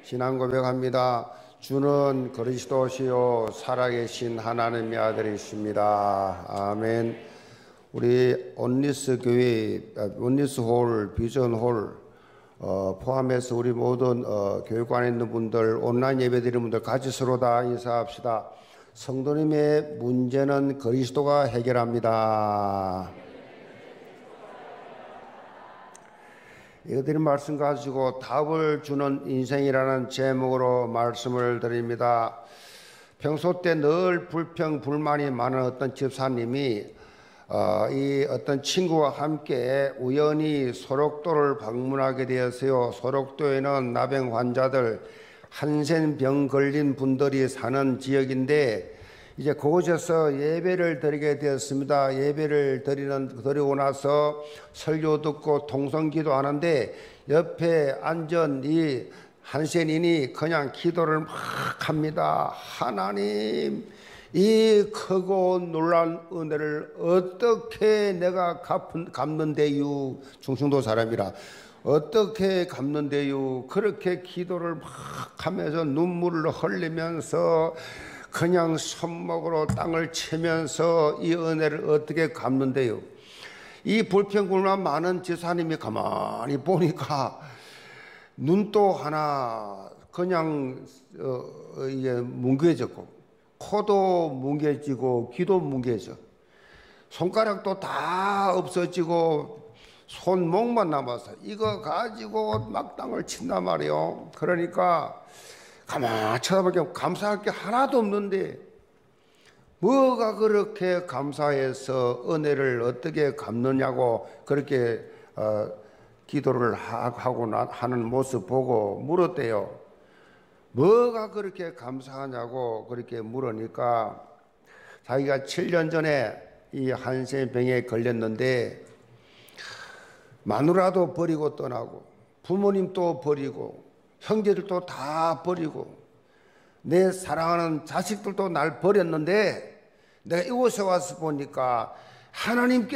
신앙 고백합니다. 주는 그리스도시요 살아계신 하나님의 아들이십니다. 아멘. 우리 온리스 교회, 온리스 홀, 비전 홀 포함해서 우리 모든 교육관에 있는 분들, 온라인 예배 드리는 분들 같이 서로 다 인사합시다. 성도님의 문제는 그리스도가 해결합니다. 이것들이 말씀 가지고 답을 주는 인생이라는 제목으로 말씀을 드립니다. 평소 때 늘 불평, 불만이 많은 어떤 집사님이 이 어떤 친구와 함께 우연히 소록도를 방문하게 되었어요. 소록도에는 나병 환자들, 한센병 걸린 분들이 사는 지역인데 이제 그곳에서 예배를 드리게 되었습니다. 예배를 드리고 나서 설교 듣고 통성기도 하는데 옆에 앉은 이 한센인이 그냥 기도를 막 합니다. 하나님, 이 크고 놀란 은혜를 어떻게 내가 갚는데요? 충청도 사람이라 어떻게 갚는데요? 그렇게 기도를 막 하면서 눈물을 흘리면서 그냥 손목으로 땅을 치면서 이 은혜를 어떻게 갚는데요? 이 불평불만 많은 집사님이 가만히 보니까 눈도 하나 그냥 이게 뭉개졌고, 코도 뭉개지고, 귀도 뭉개져, 손가락도 다 없어지고 손목만 남아서 이거 가지고 막 땅을 친단 말이에요. 그러니까 가만히 쳐다보니까 감사할 게 하나도 없는데 뭐가 그렇게 감사해서 은혜를 어떻게 갚느냐고 그렇게 기도를 하고 하는 모습 보고 물었대요. 뭐가 그렇게 감사하냐고 그렇게 물으니까 자기가 7년 전에 이 한센병에 걸렸는데 마누라도 버리고 떠나고 부모님도 버리고 형제들도 다 버리고 내 사랑하는 자식들도 날 버렸는데 내가 이곳에 와서 보니까 하나님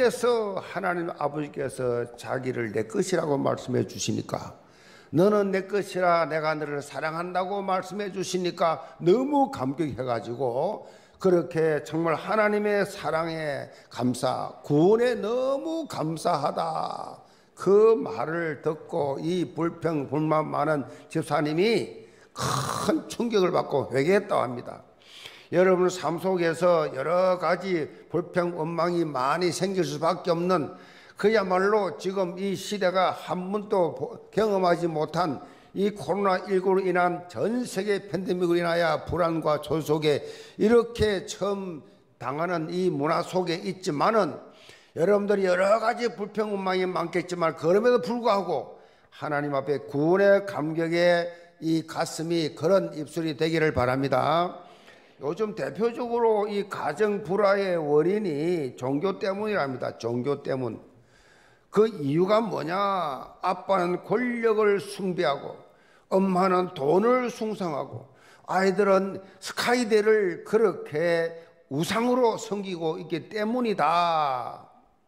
아버지께서 자기를 내 것이라고 말씀해 주시니까, 너는 내 것이라 내가 너를 사랑한다고 말씀해 주시니까 너무 감격해가지고 그렇게 정말 하나님의 사랑에 구원에 너무 감사하다, 그 말을 듣고 이 불평 불만 많은 집사님이 큰 충격을 받고 회개했다고 합니다. 여러분 삶 속에서 여러 가지 불평 원망이 많이 생길 수밖에 없는, 그야말로 지금 이 시대가 한 번도 경험하지 못한 이 코로나19로 인한 전 세계 팬데믹으로 인하여 불안과 조 속에 이렇게 처음 당하는 이 문화 속에 있지만은, 여러분들이 여러 가지 불평 원망이 많겠지만 그럼에도 불구하고 하나님 앞에 구원의 감격에 이 가슴이 그런 입술이 되기를 바랍니다. 요즘 대표적으로 이 가정 불화의 원인이 종교 때문이랍니다. 종교 때문. 그 이유가 뭐냐? 아빠는 권력을 숭배하고 엄마는 돈을 숭상하고 아이들은 스카이대를 그렇게 우상으로 섬기고 있기 때문이다.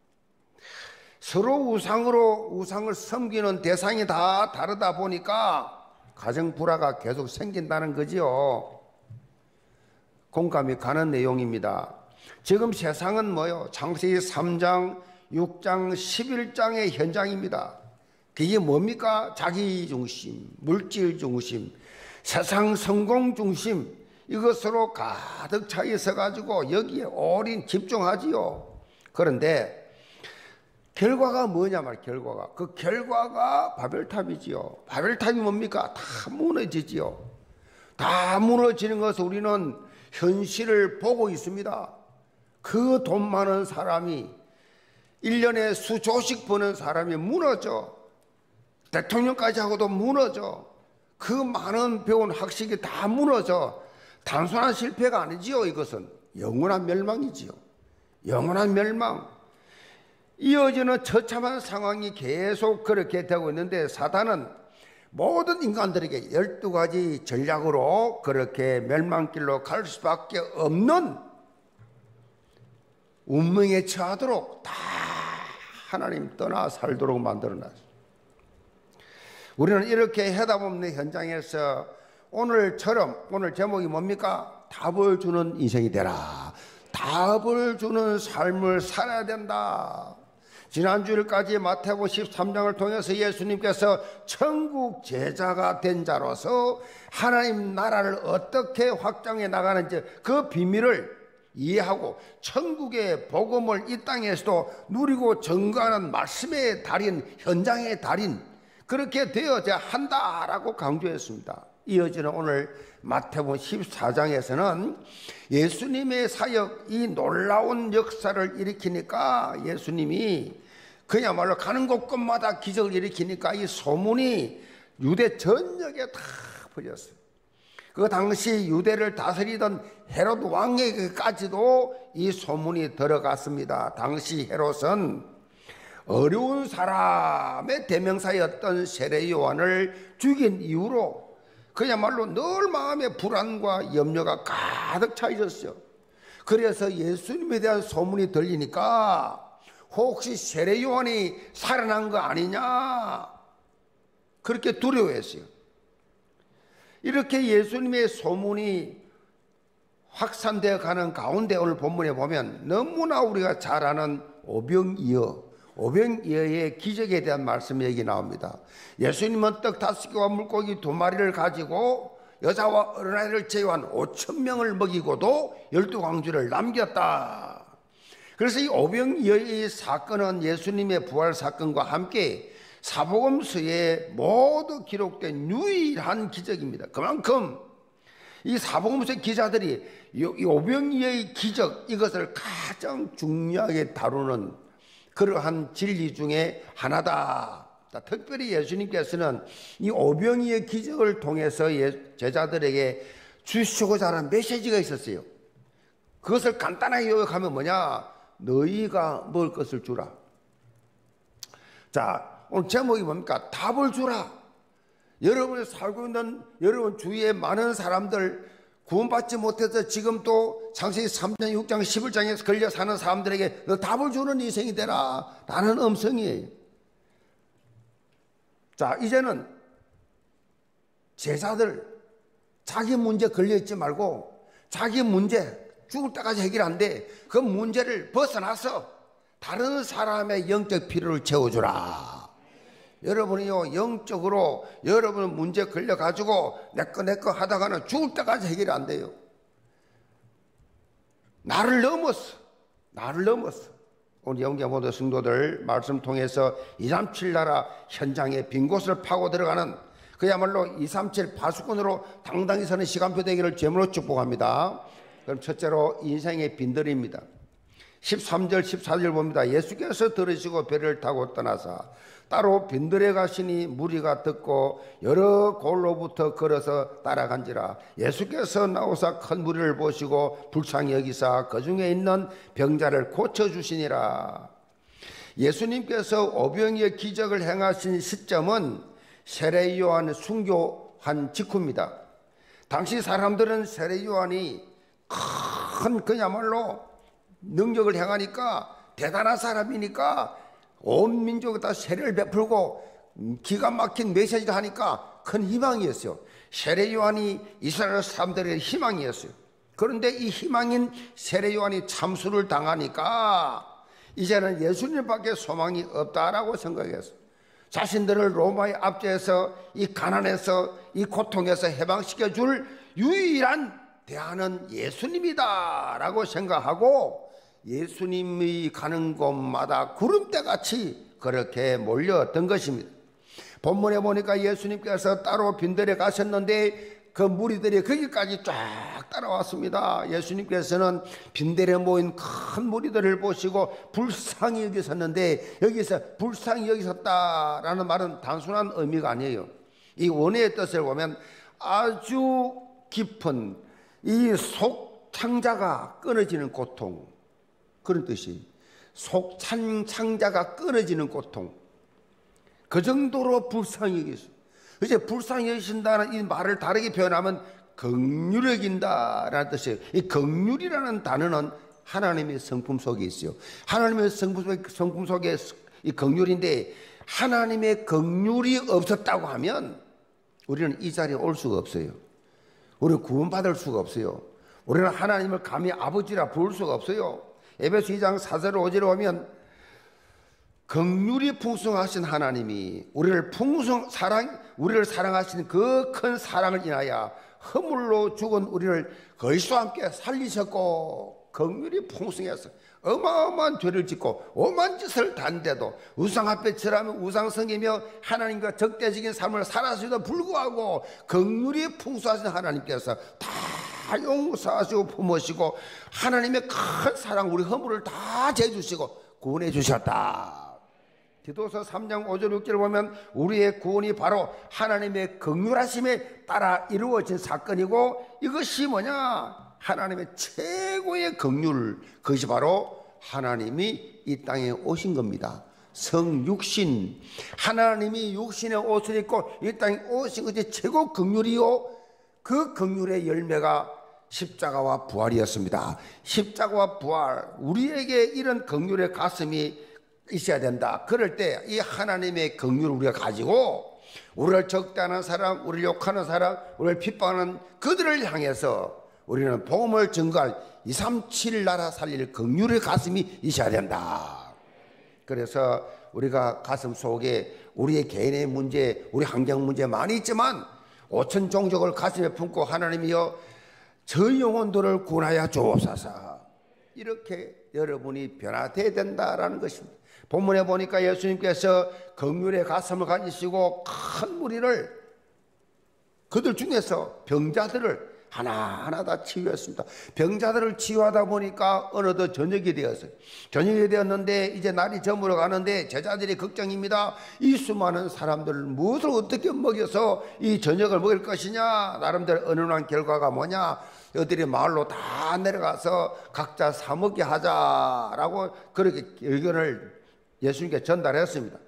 서로 우상을 섬기는 대상이 다 다르다 보니까 가정 불화가 계속 생긴다는 거지요. 공감이 가는 내용입니다. 지금 세상은 뭐요? 창세기 3장, 6장, 11장의 현장입니다. 그게 뭡니까? 자기 중심, 물질 중심, 세상 성공 중심, 이것으로 가득 차 있어가지고 여기에 올인 집중하지요. 그런데 결과가 뭐냐 말, 결과가. 그 결과가 바벨탑이지요. 바벨탑이 뭡니까? 다 무너지지요. 다 무너지는 것을 우리는 현실을 보고 있습니다. 그 돈 많은 사람이 1년에 수조씩 버는 사람이 무너져. 대통령까지 하고도 무너져. 그 많은 배운 학식이 다 무너져. 단순한 실패가 아니지요. 이것은 영원한 멸망이지요. 영원한 멸망. 이어지는 처참한 상황이 계속 그렇게 되고 있는데, 사단은 모든 인간들에게 12가지 전략으로 그렇게 멸망길로 갈 수밖에 없는 운명에 처하도록 다 하나님 떠나 살도록 만들어놨어요. 우리는 이렇게 해답없는 현장에서 오늘처럼, 오늘 제목이 뭡니까? 답을 주는 인생이 되라. 답을 주는 삶을 살아야 된다. 지난주일까지 마태복음 13장을 통해서 예수님께서 천국 제자가 된 자로서 하나님 나라를 어떻게 확장해 나가는지 그 비밀을 이해하고 천국의 복음을 이 땅에서도 누리고 증거하는 말씀의 달인, 현장의 달인, 그렇게 되어야 한다라고 강조했습니다. 이어지는 오늘 마태복음 14장에서는 예수님의 사역, 이 놀라운 역사를 일으키니까 예수님이 그야말로 가는 곳곳마다 기적을 일으키니까 이 소문이 유대 전역에 다 퍼졌어요. 그 당시 유대를 다스리던 헤롯 왕에게까지도 이 소문이 들어갔습니다. 당시 헤롯은 어려운 사람의 대명사였던 세례 요한을 죽인 이후로 그야말로 늘 마음에 불안과 염려가 가득 차 있었어요. 그래서 예수님에 대한 소문이 들리니까 혹시 세례 요한이 살아난 거 아니냐, 그렇게 두려워했어요. 이렇게 예수님의 소문이 확산되어 가는 가운데 오늘 본문에 보면 너무나 우리가 잘 아는 오병이어의 기적에 대한 말씀이 여기 나옵니다. 예수님은 떡 5개와 물고기 2마리를 가지고 여자와 어린아이를 제외한 5,000명을 먹이고도 12광주를 남겼다. 그래서 이 오병이어의 사건은 예수님의 부활 사건과 함께 사복음서에 모두 기록된 유일한 기적입니다. 그만큼 이 사복음서 기자들이 이 오병이어의 기적, 이것을 가장 중요하게 다루는 그러한 진리 중에 하나다. 특별히 예수님께서는 이 오병이어의 기적을 통해서 제자들에게 주시고자 하는 메시지가 있었어요. 그것을 간단하게 요약하면 뭐냐? 너희가 먹을 것을 주라. 자, 오늘 제목이 뭡니까? 답을 주라. 여러분이 살고 있는 여러분 주위에 많은 사람들, 구원받지 못해서 지금 또 창세기 3장, 6장, 11장에서 걸려 사는 사람들에게 너 답을 주는 인생이 되라 라는 음성이에요. 자, 이제는 제자들 자기 문제 걸려있지 말고 자기 문제 죽을 때까지 해결 안 돼. 그 문제를 벗어나서 다른 사람의 영적 필요를 채워주라. 여러분이요, 영적으로 여러분 문제 걸려가지고 내꺼 하다가는 죽을 때까지 해결이 안 돼요. 나를 넘었어. 오늘 영계 모든 성도들 말씀 통해서 237 나라 현장에 빈 곳을 파고 들어가는 그야말로 237 파수꾼으로 당당히 서는 시간표 되기를 제물로 축복합니다. 그럼 첫째로 인생의 빈들입니다. 13절 14절 봅니다. 예수께서 들으시고 배를 타고 떠나사 따로 빈들에 가시니 무리가 듣고 여러 골로부터 걸어서 따라간지라. 예수께서 나오사 큰 무리를 보시고 불쌍히 여기사 그 중에 있는 병자를 고쳐주시니라. 예수님께서 오병이의 기적을 행하신 시점은 세례 요한 순교한 직후입니다. 당시 사람들은 세례 요한이 큰 그야말로 능력을 행하니까 대단한 사람이니까 온 민족에다 세례를 베풀고 기가 막힌 메시지를 하니까 큰 희망이었어요. 세례 요한이 이스라엘 사람들의 희망이었어요. 그런데 이 희망인 세례 요한이 참수를 당하니까 이제는 예수님밖에 소망이 없다라고 생각했어요. 자신들을 로마의 압제에서 이 가난에서 이 고통에서 해방시켜 줄 유일한 대안은 예수님이다라고 생각하고 예수님이 가는 곳마다 구름대같이 그렇게 몰려왔던 것입니다. 본문에 보니까 예수님께서 따로 빈들에 가셨는데 그 무리들이 거기까지 쫙 따라왔습니다. 예수님께서는 빈들에 모인 큰 무리들을 보시고 불쌍히 여기셨는데 여기서 불쌍히 여기셨다라는 말은 단순한 의미가 아니에요. 이 원어의 뜻을 보면 아주 깊은 이 속창자가 끊어지는 고통, 그런 뜻이 속창자가 끊어지는 고통, 그 정도로 불쌍히 여기셨어요. 이제 불쌍히 여기신다는 이 말을 다르게 표현하면 긍휼히 여긴다라는 뜻이에요. 이 긍휼이라는 단어는 하나님의 성품 속에 있어요. 하나님의 성품 속에 이 긍휼인데 하나님의 긍휼이 없었다고 하면 우리는 이 자리에 올 수가 없어요. 우리는 구원받을 수가 없어요. 우리는 하나님을 감히 아버지라 부를 수가 없어요. 에베소 2장 4절 5절에 보면 긍휼이 풍성하신 하나님이 우리를 사랑하신 그 큰 사랑을 인하여 허물로 죽은 우리를 그리스도와 함께 살리셨고, 긍휼이 풍성해서 어마어마한 죄를 짓고 오만 짓을 단데도 우상 앞에 절하며 우상 섬기며 하나님과 적대적인 삶을 살았음에도 불구하고 긍휼이 풍성하신 하나님께서 다 용서하시고 품으시고 하나님의 큰 사랑, 우리 허물을 다 재주시고 구원해 주셨다. 디도서 3장 5절 6절을 보면 우리의 구원이 바로 하나님의 긍휼하심에 따라 이루어진 사건이고, 이것이 뭐냐? 하나님의 최고의 긍휼, 그것이 바로 하나님이 이 땅에 오신 겁니다. 성육신, 하나님이 육신의 옷을 입고 이 땅에 오신 것이 최고 긍휼이요, 그 긍휼의 열매가 십자가와 부활이었습니다. 십자가와 부활, 우리에게 이런 긍휼의 가슴이 있어야 된다. 그럴 때 이 하나님의 긍휼을 우리가 가지고 우리를 적대하는 사람, 우리를 욕하는 사람, 우리를 핍박하는 그들을 향해서 우리는 복음을 증거할 237 나라 살릴 긍휼의 가슴이 있어야 된다. 그래서 우리가 가슴 속에 우리의 개인의 문제, 우리 환경 문제 많이 있지만 5천 종족을 가슴에 품고 하나님이여 저 영혼들을 구원하여 주옵소서, 이렇게 여러분이 변화되어야 된다라는 것입니다. 본문에 보니까 예수님께서 긍휼의 가슴을 가지시고 큰 무리를, 그들 중에서 병자들을 하나하나 다 치유했습니다. 병자들을 치유하다 보니까 어느덧 저녁이 되었어요. 저녁이 되었는데 이제 날이 저물어 가는데 제자들이 걱정입니다. 이 수많은 사람들을 무엇을 어떻게 먹여서 이 저녁을 먹일 것이냐. 나름대로 의논한 결과가 뭐냐, 여들이 마을로 다 내려가서 각자 사 먹게 하자라고 그렇게 의견을 예수님께 전달했습니다.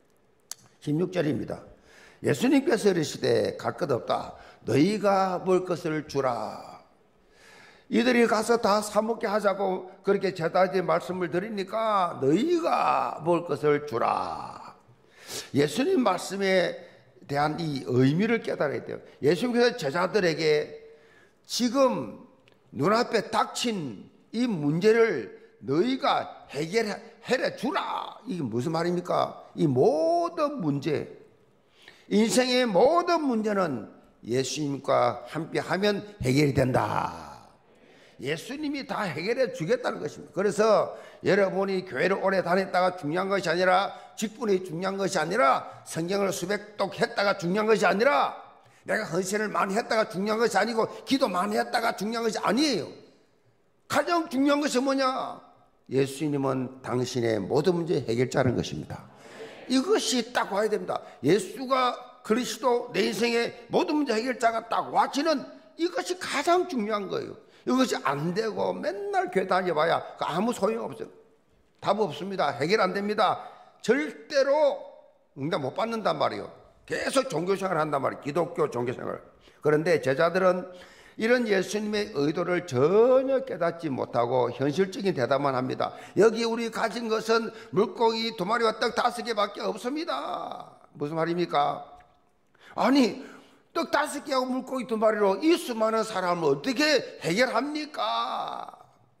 16절입니다. 예수님께서 이르시되 갈 것 없다. 너희가 먹을 것을 주라. 이들이 가서 다 사먹게 하자고 그렇게 제자들이 말씀을 드리니까 너희가 먹을 것을 주라. 예수님 말씀에 대한 이 의미를 깨달아야 돼요. 예수님께서 제자들에게 지금 눈앞에 닥친 이 문제를 너희가 해결해 주라. 이게 무슨 말입니까? 이 모든 문제, 인생의 모든 문제는 예수님과 함께하면 해결이 된다. 예수님이 다 해결해 주겠다는 것입니다. 그래서 여러분이 교회를 오래 다녔다가 중요한 것이 아니라, 직분이 중요한 것이 아니라, 성경을 수백 독 했다가 중요한 것이 아니라, 내가 헌신을 많이 했다가 중요한 것이 아니고, 기도 많이 했다가 중요한 것이 아니에요. 가장 중요한 것이 뭐냐? 예수님은 당신의 모든 문제 해결자라는 것입니다. 이것이 딱 와야 됩니다. 예수가 그리스도, 내 인생의 모든 문제 해결자가 딱 와지는 이것이 가장 중요한 거예요. 이것이 안 되고 맨날 교회 다녀봐야 아무 소용없어요. 답 없습니다. 해결 안 됩니다. 절대로 응답 못 받는단 말이에요. 계속 종교생활 한단 말이에요. 기독교 종교생활. 그런데 제자들은 이런 예수님의 의도를 전혀 깨닫지 못하고 현실적인 대답만 합니다. 여기 우리 가진 것은 물고기 2마리와 떡 5개밖에 없습니다. 무슨 말입니까? 아니, 떡 5개하고 물고기 2마리로 이 수많은 사람을 어떻게 해결합니까?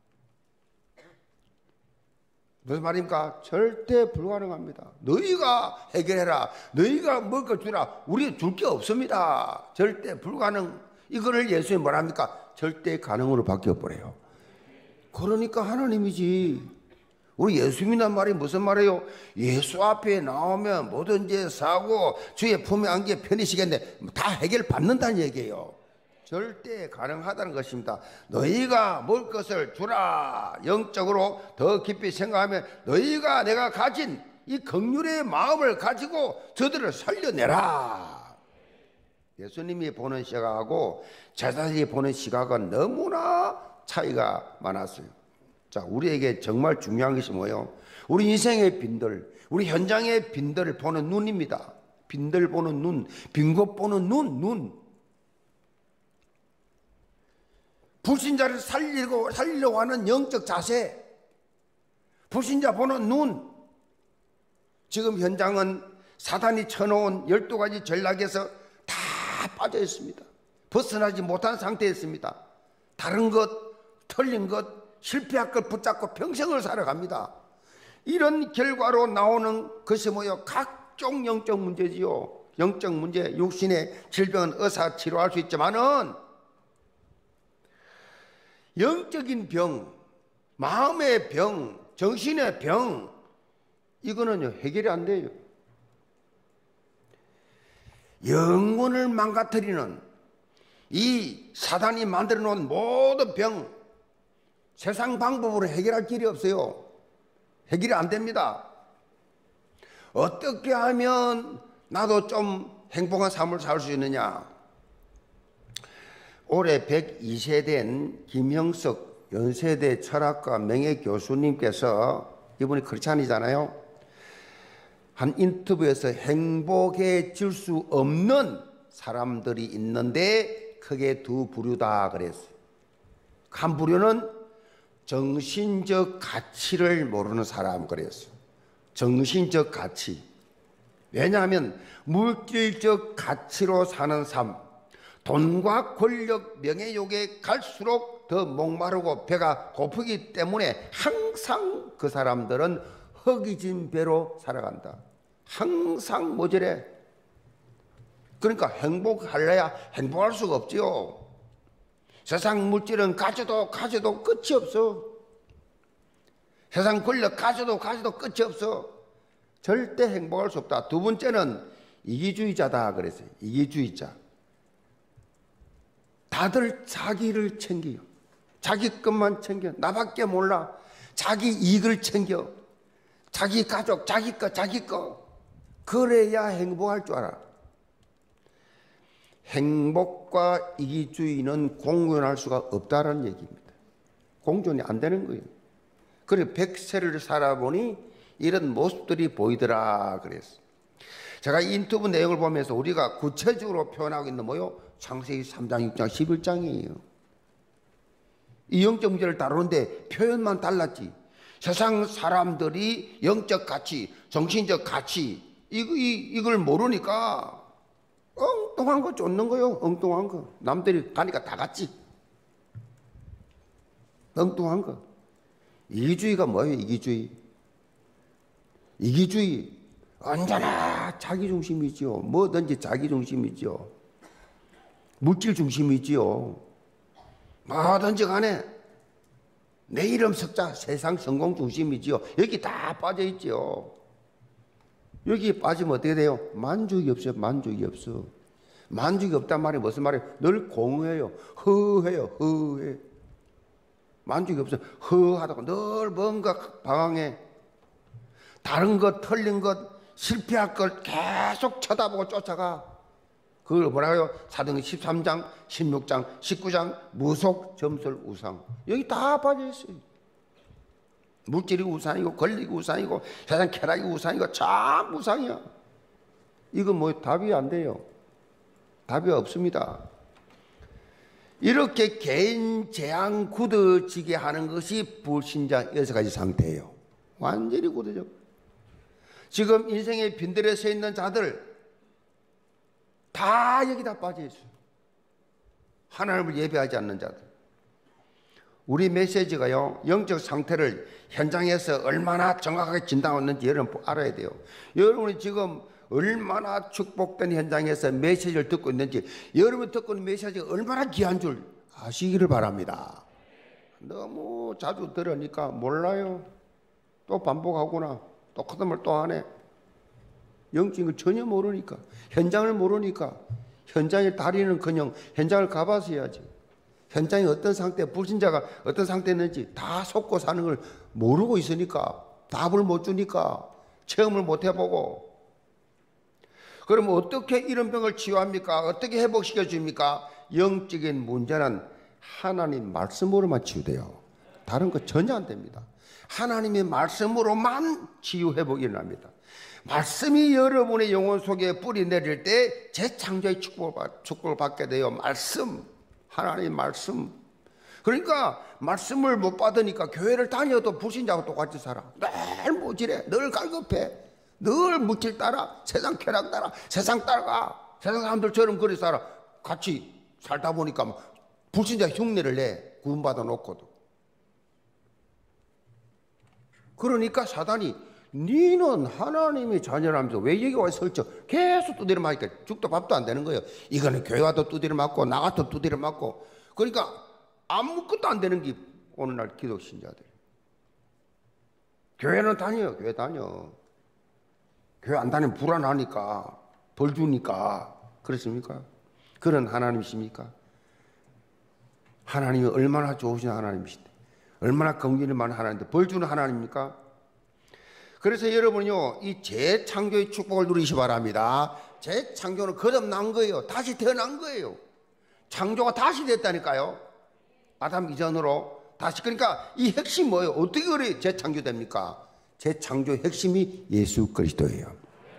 무슨 말입니까? 절대 불가능합니다. 너희가 해결해라. 너희가 먹을 거 주라. 우리 줄 게 없습니다. 절대 불가능. 이거를 예수님이 뭐랍니까? 절대 가능으로 바뀌어버려요. 그러니까 하나님이지. 우리 예수 믿는 말이 무슨 말이에요? 예수 앞에 나오면 뭐든지 사고 주의 품에 안기에 편히시겠네. 다 해결받는다는 얘기예요. 절대 가능하다는 것입니다. 너희가 먹을 것을 주라. 영적으로 더 깊이 생각하면 너희가 내가 가진 이 긍휼의 마음을 가지고 저들을 살려내라. 예수님이 보는 시각하고 제자들이 보는 시각은 너무나 차이가 많았어요. 자, 우리에게 정말 중요한 것이 뭐예요? 우리 인생의 빈들, 우리 현장의 빈들을 보는 눈입니다. 빈들 보는 눈, 빈 곳 보는 눈. 불신자를 살리려고 하는 영적 자세, 불신자 보는 눈. 지금 현장은 사단이 쳐놓은 12가지 전략에서 다 빠져 있습니다. 벗어나지 못한 상태였습니다. 다른 것, 틀린 것, 실패할 것 붙잡고 평생을 살아갑니다. 이런 결과로 나오는 것이 뭐예요? 각종 영적 문제지요. 영적 문제, 육신의 질병은 의사가 치료할 수 있지만은 영적인 병, 마음의 병, 정신의 병, 이거는요 해결이 안 돼요. 영혼을 망가뜨리는 이 사단이 만들어 놓은 모든 병, 세상 방법으로 해결할 길이 없어요. 해결이 안 됩니다. 어떻게 하면 나도 좀 행복한 삶을 살 수 있느냐? 올해 102세 된 김형석 연세대 철학과 명예교수님께서, 이분이 크리스찬이잖아요. 한 인터뷰에서 행복해질 수 없는 사람들이 있는데 크게 두 부류다 그랬어요. 한 부류는 정신적 가치를 모르는 사람 그랬어요. 정신적 가치. 왜냐하면 물질적 가치로 사는 삶, 돈과 권력, 명예욕에 갈수록 더 목마르고 배가 고프기 때문에 항상 그 사람들은 허기진 배로 살아간다. 항상 모자래. 그러니까 행복할래야 행복할 수가 없지요. 세상 물질은 가져도 끝이 없어. 세상 권력 가져도 끝이 없어. 절대 행복할 수 없다. 두 번째는 이기주의자다 그랬어요. 이기주의자. 다들 자기를 챙겨요. 자기 것만 챙겨. 나밖에 몰라. 자기 이익을 챙겨. 자기 가족, 자기 거. 그래야 행복할 줄 알아. 행복과 이기주의는 공존할 수가 없다는 얘기입니다. 공존이 안 되는 거예요. 그래 100세를 살아보니 이런 모습들이 보이더라 그랬어요. 제가 이 인터뷰 내용을 보면서 우리가 구체적으로 표현하고 있는 뭐요? 창세기 3장, 6장, 11장이에요. 이 영적 문제를 다루는데 표현만 달랐지. 세상 사람들이 영적 가치, 정신적 가치 이걸 모르니까 엉뚱한 거 쫓는 거요. 엉뚱한 거. 남들이 가니까 다 같지. 엉뚱한 거. 이기주의가 뭐예요? 이기주의. 언제나 자기중심이지요. 뭐든지 자기중심이지요. 물질 중심이지요. 뭐든지 간에 내 이름 석자 세상 성공 중심이지요. 여기 다 빠져있지요. 여기 빠지면 어떻게 돼요? 만족이 없어요. 만족이 없어. 만족이 없단 말이 무슨 말이에요? 늘 공허해요. 허해. 만족이 없어요. 허하다고 늘 뭔가 방황해. 다른 것, 틀린 것, 실패할 걸 계속 쳐다보고 쫓아가. 그걸 뭐라고요? 사도행전 13장, 16장, 19장 무속, 점술, 우상. 여기 다 빠져있어요. 물질이 우상이고 권력이 우상이고 세상 쾌락이 우상이고 참 우상이야. 이건 뭐 답이 안 돼요. 답이 없습니다. 이렇게 개인 재앙 굳어지게 하는 것이 불신자 6가지 상태예요. 완전히 굳어져. 지금 인생의 빈들에 서 있는 자들 다 여기다 빠져있어요. 하나님을 예배하지 않는 자들. 우리 메시지가요, 영적 상태를 현장에서 얼마나 정확하게 진단했는지 여러분 알아야 돼요. 여러분이 지금 얼마나 축복된 현장에서 메시지를 듣고 있는지, 여러분이 듣고 있는 메시지가 얼마나 귀한 줄 아시기를 바랍니다. 너무 자주 들으니까 몰라요. 또 반복하구나. 똑같은 말 또 하네. 영적인 걸 전혀 모르니까, 현장을 모르니까, 현장에 다리는 그냥 현장을 가봐서 해야지. 현장이 어떤 상태, 불신자가 어떤 상태였는지 다 속고 사는 걸 모르고 있으니까, 답을 못 주니까, 체험을 못 해보고. 그럼 어떻게 이런 병을 치유합니까? 어떻게 회복시켜 줍니까? 영적인 문제는 하나님 말씀으로만 치유돼요. 다른 거 전혀 안 됩니다. 하나님의 말씀으로만 치유 회복이 일어납니다. 말씀이 여러분의 영혼 속에 뿌리 내릴 때 재창조의 축복을 받게 돼요. 말씀, 하나님 말씀. 그러니까 말씀을 못 받으니까 교회를 다녀도 불신자하고 똑같이 살아. 늘 모질해, 늘 갈급해, 늘 물질 따라, 세상 쾌락 따라, 세상 따라가. 세상 사람들처럼 그리 살아. 같이 살다 보니까 불신자 흉내를 내. 구원받아 놓고도. 그러니까 사단이 니는 하나님의 자녀라면서 왜 여기 와서 설쳐? 계속 두드려 맞으니까 죽도 밥도 안 되는 거예요. 이거는 교회 와도 두드려 맞고 나가도 두드려 맞고. 그러니까 아무것도 안 되는 게 오늘날 기독 신자들. 교회는 다녀요. 교회 다녀. 교회 안 다니면 불안하니까, 벌 주니까. 그렇습니까? 그런 하나님이십니까? 하나님이 얼마나 좋으신 하나님이신데, 얼마나 긍휼이 많은 하나님인데 벌 주는 하나님입니까? 그래서 여러분요, 이 재창조의 축복을 누리시 바랍니다. 재창조는 거듭난 거예요. 다시 태어난 거예요. 창조가 다시 됐다니까요. 아담 이전으로 다시. 그러니까 이 핵심이 뭐예요? 어떻게 그래 재창조됩니까? 재창조의 핵심이 예수 그리스도예요.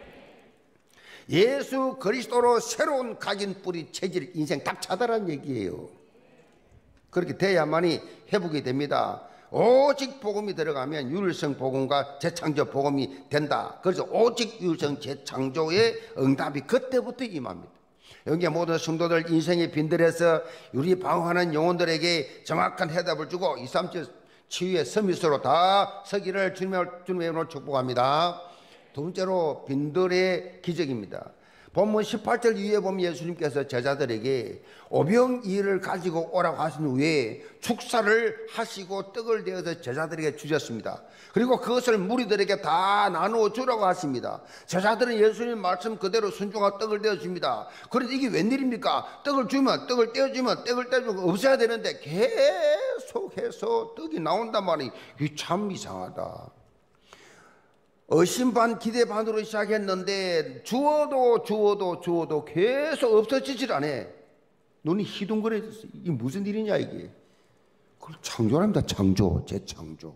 예수 그리스도로 새로운 각인 뿌리 체질 인생 딱 차다란 얘기예요. 그렇게 돼야만이 회복이 됩니다. 오직 복음이 들어가면 유일성 복음과 재창조 복음이 된다. 그래서 오직 유일성 재창조의 응답이 그때부터 임합니다. 여기 모든 성도들 인생의 빈들에서 유리 방황하는 영혼들에게 정확한 해답을 주고 237 치유의 서밋으로 다 서기를 주님의 이름으로 축복합니다. 두 번째로 빈들의 기적입니다. 본문 18절 이후에 보면 예수님께서 제자들에게 오병이어를 가지고 오라고 하신 후에 축사를 하시고 떡을 내어서 제자들에게 주셨습니다. 그리고 그것을 무리들에게 다 나누어 주라고 하십니다. 제자들은 예수님 말씀 그대로 순종하고 떡을 떼어줍니다. 그런데 이게 웬일입니까? 떡을 주면, 떡을 떼어주면, 떡을 떼어주면 없어야 되는데 계속해서 떡이 나온단 말이에요. 이게 참 이상하다. 의심 반 기대 반으로 시작했는데 주어도 계속 없어지질 않아. 눈이 희둥거려졌어. 이게 무슨 일이냐 이게. 그걸 창조랍니다. 창조, 재창조.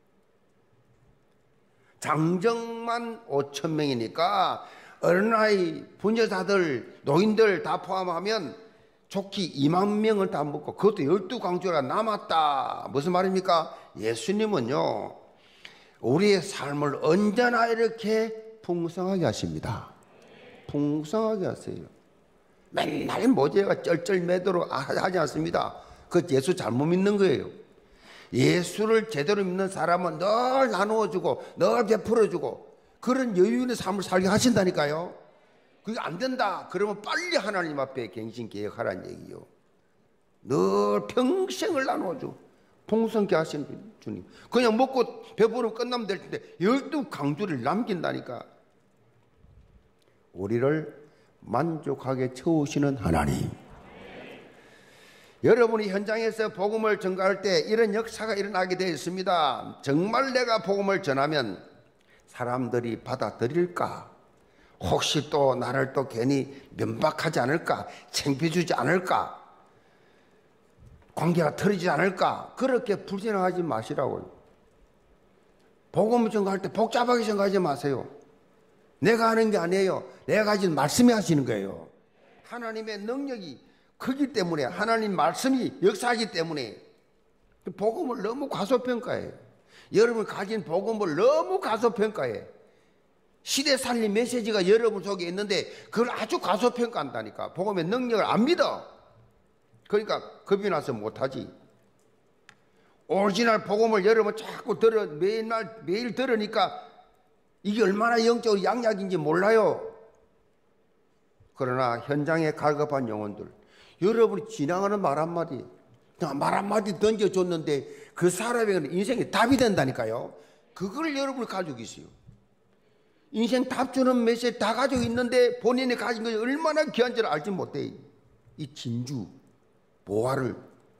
장정만 5,000명이니까 어린아이, 부녀자들, 노인들 다 포함하면 좋게 2만 명을 다 먹고 그것도 12강조가 남았다. 무슨 말입니까? 예수님은요, 우리의 삶을 언제나 이렇게 풍성하게 하십니다. 풍성하게 하세요. 맨날 모자가 쩔쩔매도록 하지 않습니다. 그 예수 잘못 믿는 거예요. 예수를 제대로 믿는 사람은 늘 나누어주고 늘 베풀어주고 그런 여유 있는 삶을 살게 하신다니까요. 그게 안 된다 그러면 빨리 하나님 앞에 갱신개혁하라는 얘기요. 늘 평생을 나누어줘. 풍성케 하시는 주님. 그냥 먹고 배부르면 끝나면 될 텐데 12강조를 남긴다니까. 우리를 만족하게 채우시는 하나님. 여러분이 현장에서 복음을 전가할 때 이런 역사가 일어나게 되어 있습니다. 정말 내가 복음을 전하면 사람들이 받아들일까? 혹시 또 나를 또 괜히 면박하지 않을까? 창피주지 않을까? 관계가 틀어지지 않을까? 그렇게 불신하지 마시라고요. 복음을 전가할 때 복잡하게 생각하지 마세요. 내가 하는 게 아니에요. 내가 가진 말씀이 하시는 거예요. 하나님의 능력이 크기 때문에, 하나님 말씀이 역사하기 때문에 복음을 너무 과소평가해요. 여러분 가진 복음을 너무 과소평가해. 시대 살림 메시지가 여러분 속에 있는데 그걸 아주 과소평가한다니까. 복음의 능력을 안 믿어. 그러니까 겁이 나서 못하지. 오리지널 복음을 여러분 자꾸 매일 들으니까 이게 얼마나 영적으로 양약인지 몰라요. 그러나 현장에 갈급한 영혼들, 여러분이 지나가는 말 한마디, 그냥 말 한마디 던져줬는데 그 사람에게는 인생의 답이 된다니까요. 그걸 여러분이 가지고 있어요. 인생 답 주는 메시지 다 가지고 있는데 본인이 가진 것이 얼마나 귀한지를 알지 못해. 이 진주, 보화를.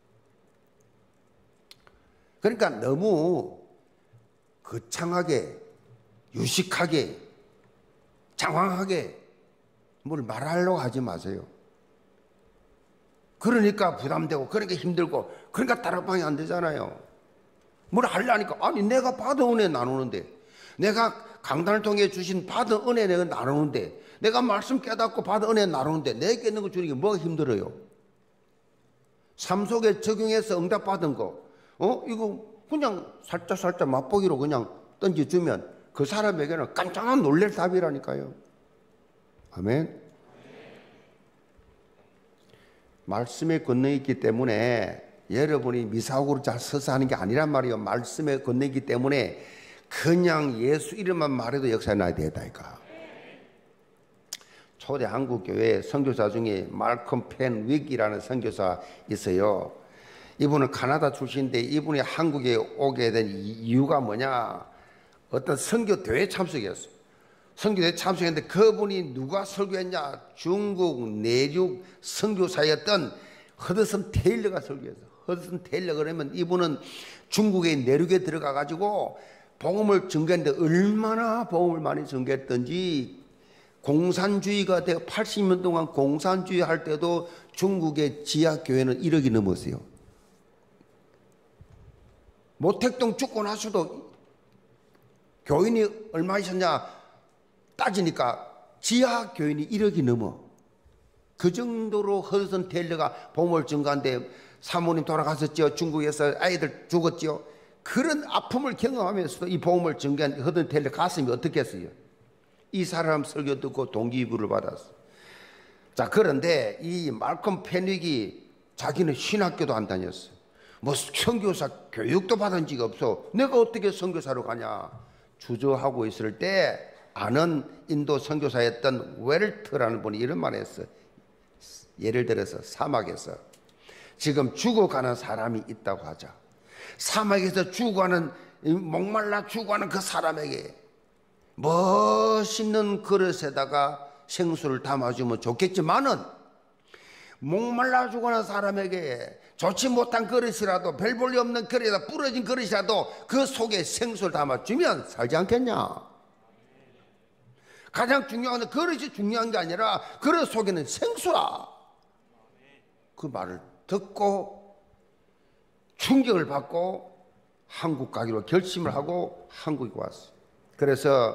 그러니까 너무 거창하게, 유식하게, 장황하게 뭘 말하려고 하지 마세요. 그러니까 부담되고, 그러니까 힘들고, 그러니까 다락방이 안 되잖아요. 뭘 하려니까, 아니 내가 받은 은혜 나누는데, 내가 강단을 통해 주신 받은 은혜 내가 나누는데, 내가 말씀 깨닫고 받은 은혜 나누는데 내게 있는 거 주는 게 뭐가 힘들어요? 삶 속에 적용해서 응답받은 거, 이거 그냥 살짝 맛보기로 그냥 던져주면 그 사람에게는 깜짝 놀랄 답이라니까요. 아멘. 말씀에 권능이 있기 때문에 여러분이 미사옥으로 잘 서서 하는 게 아니란 말이에요. 말씀에 권능이 있기 때문에 그냥 예수 이름만 말해도 역사에 나야 되다니까. 초대 한국 교회 선교사 중에 말콤 펜 윅이라는 선교사 있어요. 이분은 카나다 출신인데 이분이 한국에 오게 된 이유가 뭐냐? 어떤 선교 대회에 참석했어요. 선교대회 참석했는데 그분이 누가 설교했냐? 중국 내륙 선교사였던 허드슨 테일러가 설교했어요. 허드슨 테일러 그러면 이분은 중국의 내륙에 들어가 가지고 복음을 전개했는데 얼마나 복음을 많이 전개했던지 공산주의가 되어 80년 동안 공산주의 할 때도 중국의 지하교회는 1억이 넘었어요. 모택동 죽고 나서도 교인이 얼마 있었냐 따지니까 지하교인이 1억이 넘어. 그 정도로 허드슨 테일러가 복음을 전가한데 사모님 돌아가셨죠. 중국에서 아이들 죽었죠. 그런 아픔을 경험하면서도 이 복음을 전개한 허드슨 테일러 가슴이 어떻겠어요? 이 사람 설교 듣고 동기부여를 받았어. 자, 그런데 이 말콤 펜윅이 자기는 신학교도 안 다녔어. 뭐 선교사 교육도 받은 적이 없어. 내가 어떻게 선교사로 가냐 주저하고 있을 때 아는 인도 선교사였던 웰트라는 분이 이런 말을 했어. 예를 들어서 사막에서 지금 죽어가는 사람이 있다고 하자. 사막에서 죽어가는 목말라 죽어가는 그 사람에게 멋있는 그릇에다가 생수를 담아주면 좋겠지만은 목말라 죽어가는 사람에게 좋지 못한 그릇이라도 별 볼일 없는 그릇이라도 부러진 그릇이라도 그 속에 생수를 담아주면 살지 않겠냐. 가장 중요한 건 그릇이 중요한 게 아니라 그릇 속에는 생수라. 그 말을 듣고 충격을 받고 한국 가기로 결심을 하고 한국에 왔어요. 그래서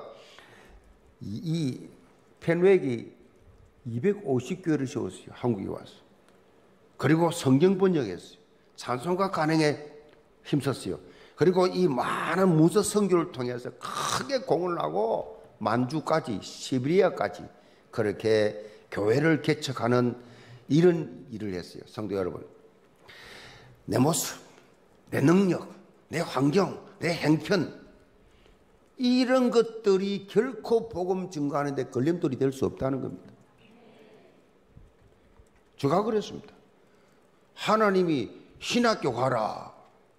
이 펜윅이 250교회를 세웠어요. 한국에 와서. 그리고 성경 번역했어요. 찬송가 간행에 힘썼어요. 그리고 이 많은 문서 선교를 통해서 크게 공헌을 하고 만주까지 시베리아까지 그렇게 교회를 개척하는 이런 일을 했어요. 성도 여러분, 내 모습, 내 능력, 내 환경, 내 행편 이런 것들이 결코 복음 증거하는 데 걸림돌이 될 수 없다는 겁니다. 제가 그랬습니다. 하나님이 신학교 가라.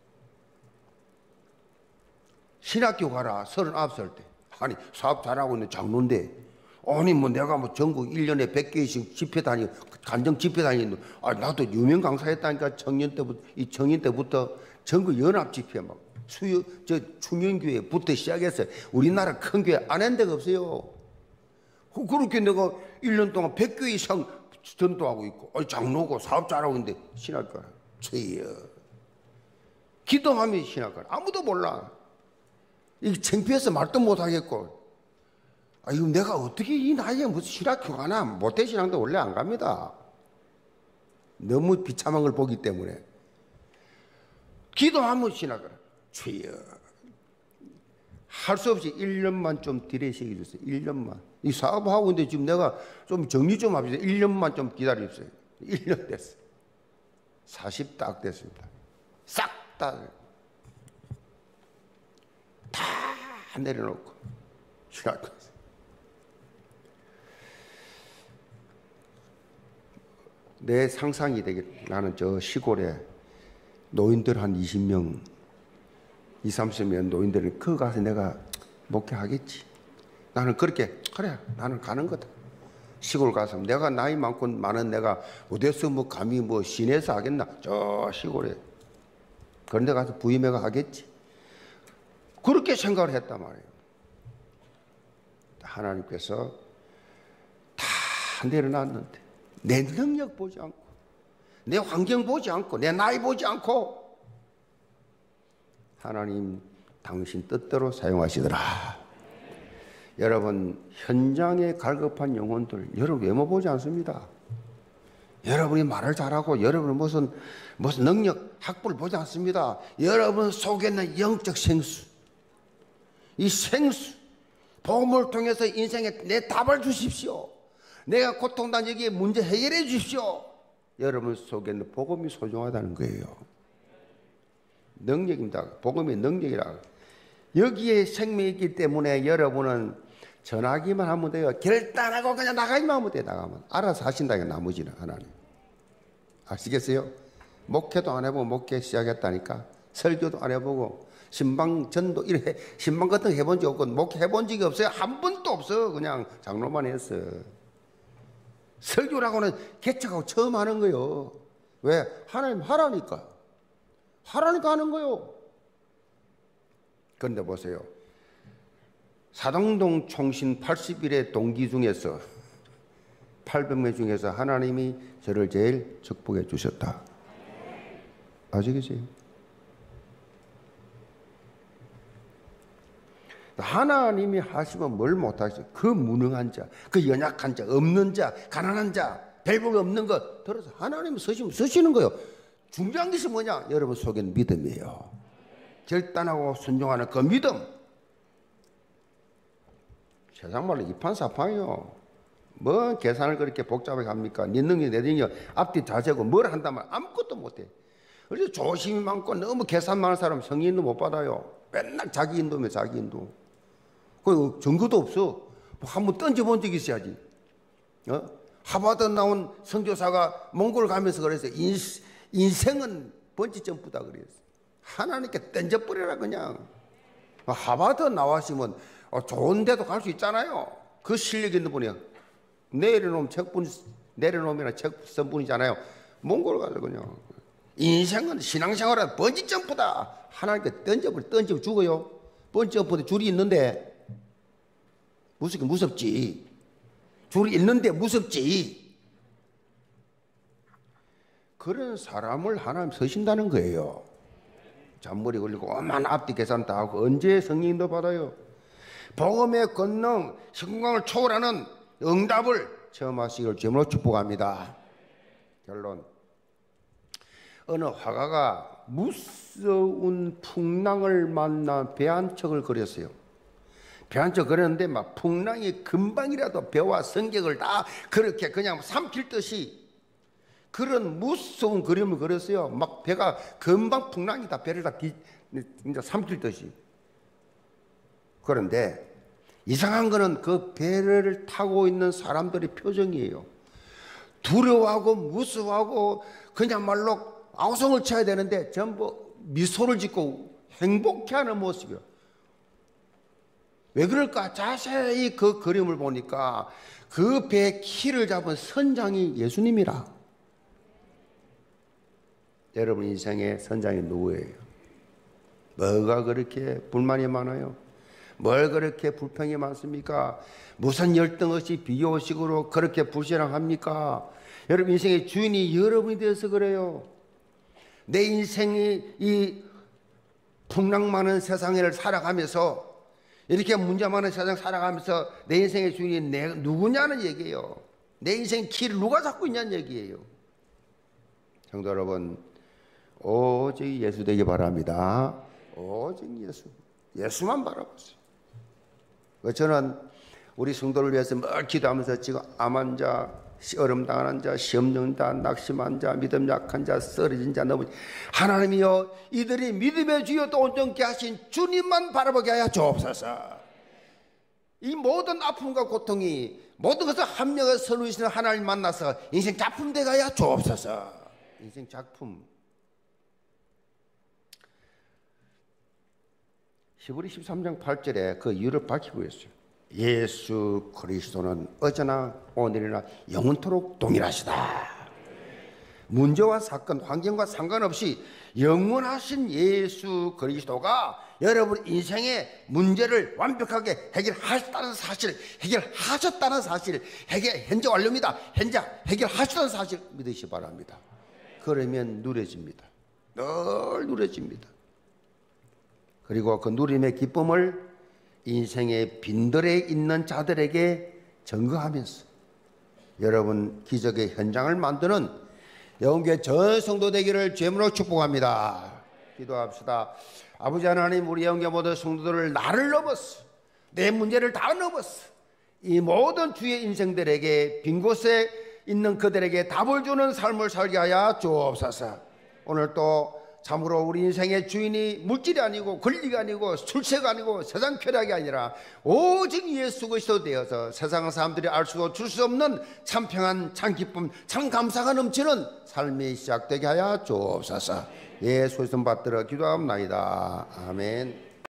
신학교 가라. 39살 때. 아니 사업 잘하고 있는 장로인데 아니 뭐 내가 뭐 전국 1년에 100개씩 집회 다니고 간정 집회 다니는데 아 나도 유명 강사였다니까 청년 때부터 전국 연합 집회 막 수요 저 충현교회부터 시작했어요. 우리나라 큰 교회 안 한 데가 없어요. 그렇게 내가 1년 동안 100개 이상 전도하고 있고 장로고 사업 잘하고 있는데 신학교라 죄여 기도하면 신학교라 아무도 몰라. 이 창피해서 말도 못하겠고 이거 내가 어떻게 이 나이에 무슨 신학교 가나. 모태 신앙도 원래 안 갑니다. 너무 비참한 걸 보기 때문에. 기도하면 신학교라 죄여 할 수 없이 1년만 좀 딜레이 시켜주세요. 1년만. 이 사업하고 있는데 지금 내가 좀 정리 좀 합시다. 1년만 좀 기다려주세요. 1년 됐어요. 40 딱 됐습니다. 싹 다 내려놓고 신학교. 내 상상이 되게 나는 저 시골에 노인들 한 20명 20-30명 노인들은 그 가서 내가 목회하겠지. 나는 그렇게 그래 나는 가는 거다. 시골 가서 내가 나이 많고 많은 내가 어디서 뭐 감히 뭐 시내에서 하겠나. 저 시골에 그런 데 가서 부임회가 하겠지. 그렇게 생각을 했단 말이에요. 하나님께서 다 내려놨는데 내 능력 보지 않고 내 환경 보지 않고 내 나이 보지 않고 하나님 당신 뜻대로 사용하시더라. 여러분 현장에 갈급한 영혼들 여러분 외모 보지 않습니다. 여러분이 말을 잘하고 여러분은 무슨 능력 학벌을 보지 않습니다. 여러분 속에 있는 영적 생수 이 생수 복음을 통해서 인생에 내 답을 주십시오. 내가 고통당 여기에 문제 해결해 주십시오. 여러분 속에는 복음이 소중하다는 거예요. 능력입니다. 복음의 능력이라. 여기에 생명이 있기 때문에 여러분은 전하기만 하면 돼요. 결단하고 그냥 나가기만 하면 돼요. 나가면 알아서 하신다니까. 나머지는 하나님. 아시겠어요? 목회도 안 해보고 목회 시작했다니까. 설교도 안 해보고 신방전도 이래 신방 같은 거 해본 적 없고 목회 해본 적이 없어요. 한 번도 없어. 그냥 장로만 했어. 설교라고는 개척하고 처음 하는 거요. 왜? 하나님 하라니까. 하라니까 하는 거요. 그런데 보세요. 사당동 총신 80일의 동기 중에서 800명 중에서 하나님이 저를 제일 축복해 주셨다. 아시겠어요? 하나님이 하시면 뭘 못하겠어요? 그 무능한 자, 그 연약한 자, 없는 자, 가난한 자, 별볼 없는 것 들어서 하나님이 쓰시는 거예요. 중요한 것이 뭐냐? 여러분 속에는 믿음이에요. 결단하고 순종하는 그 믿음. 세상 말로 이판사판이요. 뭐 계산을 그렇게 복잡하게 합니까? 네 능력 내 능력 앞뒤 다 재고 뭘 한다면 아무것도 못해. 그래서 조심이 많고 너무 계산 많은 사람 성인도 못 받아요. 맨날 자기 인도면 자기 인도. 그 증거도 없어. 한번 던져본 적이 있어야지. 하버드 나온 선교사가 몽골 가면서 그래서 인생은 번지 점프다 그랬어. 하나님께 던져버려라 그냥. 하버드 나왔으면 좋은 데도 갈 수 있잖아요. 그 실력 있는 분이야. 내려놓으면 책 선분이잖아요. 몽골 가서 그냥. 인생은 신앙생활은 번지 점프다. 하나님께 던져 죽어요. 번지 점프도 줄이 있는데 무섭지. 줄이 있는데 무섭지. 그런 사람을 하나님 서신다는 거예요. 잔머리 걸리고 오만 앞뒤 계산 다 하고 언제 성령도 받아요. 복음의 권능, 성공을 초월하는 응답을 체험하시기를 주님으로 축복합니다. 결론. 어느 화가가 무서운 풍랑을 만나 배 한 척을 그렸어요. 배 한 척 그렸는데 막 풍랑이 금방이라도 배와 성격을 다 그렇게 그냥 삼킬 듯이 그런 무서운 그림을 그렸어요. 막 배가 금방 풍랑이 다 배를 다 이제 삼킬 듯이. 그런데 이상한 거는 그 배를 타고 있는 사람들의 표정이에요. 두려워하고 무서워하고 그냥 말로 아우성을 쳐야 되는데 전부 미소를 짓고 행복해하는 모습이요. 왜 그럴까? 자세히 그 그림을 보니까 그 배의 키를 잡은 선장이 예수님이라. 여러분 인생의 선장이 누구예요? 뭐가 그렇게 불만이 많아요? 뭘 그렇게 불평이 많습니까? 무슨 열등 없이 비교식으로 그렇게 불신앙합니까? 여러분 인생의 주인이 여러분이 되어서 그래요. 내 인생이 이 풍랑 많은 세상을 살아가면서 이렇게 문제 많은 세상 살아가면서 내 인생의 주인이 누구냐는 얘기예요. 내 인생 키를 누가 잡고 있냐는 얘기예요. 성도 여러분, 오직 예수 되기 바랍니다. 오직 예수만 바라보세요. 저는 우리 성도를 위해서 늘 기도하면서 지금 암 환자, 얼음 당하는 자, 시험 정자, 낙심한 자, 믿음 약한 자, 쓰러진 자, 너무 하나님이여 이들이 믿음의 주여 또 온전케 하신 주님만 바라보게 하여 주옵소서. 이 모든 아픔과 고통이 모든 것을 합력해서 선우이시는 하나님 만나서 인생 작품 되게 하여 주옵소서. 인생 작품. 히브리 13장 8절에 그 이유를 밝히고 있어요. 예수 그리스도는 어제나 오늘이나 영원토록 동일하시다. 문제와 사건, 환경과 상관없이 영원하신 예수 그리스도가 여러분 인생의 문제를 완벽하게 해결하셨다는 사실, 현재 완료입니다. 현재 해결하셨다는 사실 믿으시기 바랍니다. 그러면 누려집니다. 늘 누려집니다. 그리고 그 누림의 기쁨을 인생의 빈들에 있는 자들에게 증거하면서 여러분 기적의 현장을 만드는 영계 전 성도 되기를 주님으로 축복합니다. 기도합시다. 아버지 하나님, 우리 영계 모든 성도들을 나를 넘어서 내 문제를 다 넘었어. 이 모든 주의 인생들에게 빈 곳에 있는 그들에게 답을 주는 삶을 살게 하여 주옵소서. 오늘 또 참으로 우리 인생의 주인이 물질이 아니고 권리가 아니고 출세가 아니고 세상 쾌락이 아니라 오직 예수 그리스도 되어서 세상 사람들이 알 수도 줄 수 없는 참 평안, 참 기쁨, 참 감사가 넘치는 삶이 시작되게 하여 주옵소서. 예수의 손 받들어 기도합니다. 아멘.